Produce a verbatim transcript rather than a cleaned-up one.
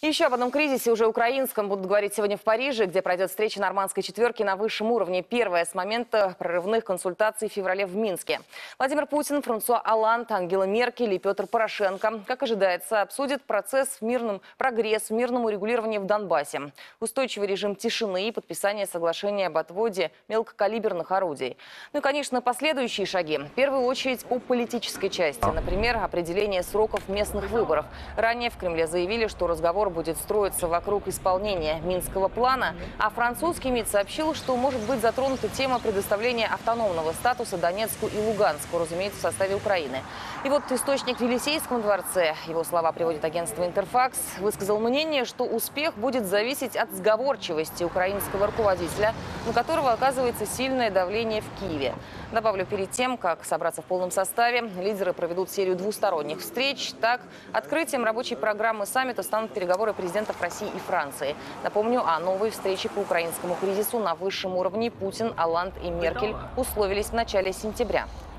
Еще об одном кризисе, уже украинском, будут говорить сегодня в Париже, где пройдет встреча нормандской четверки на высшем уровне. Первая с момента прорывных консультаций в феврале в Минске. Владимир Путин, Франсуа Олланд, Ангела Меркель и Петр Порошенко, как ожидается, обсудят процесс в мирном, прогресс в мирном урегулировании в Донбассе, устойчивый режим тишины и подписание соглашения об отводе мелкокалиберных орудий. Ну и, конечно, последующие шаги. В первую очередь по политической части. Например, определение сроков местных выборов. Ранее в Кремле заявили, что разговор будет строиться вокруг исполнения Минского плана, а французский МИД сообщил, что может быть затронута тема предоставления автономного статуса Донецку и Луганску, разумеется, в составе Украины. И вот источник в Елисейском дворце, его слова приводит агентство «Интерфакс», высказал мнение, что успех будет зависеть от сговорчивости украинского руководителя, на которого оказывается сильное давление в Киеве. Добавлю, перед тем, как собраться в полном составе, лидеры проведут серию двусторонних встреч. Так, открытием рабочей программы саммита станут переговоры президентов России и Франции. Напомню, о новой встрече по украинскому кризису на высшем уровне Путин, Олланд и Меркель условились в начале сентября.